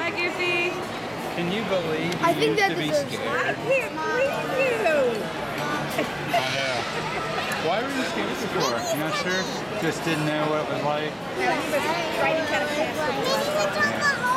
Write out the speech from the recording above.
Bye, Goofy. Can you believe I you think used that to be deserves scared? I can't believe you. I know. Why were you scared before? You not sure? Just didn't know what it was like? No, he was writing kind of fast. Maybe we talk about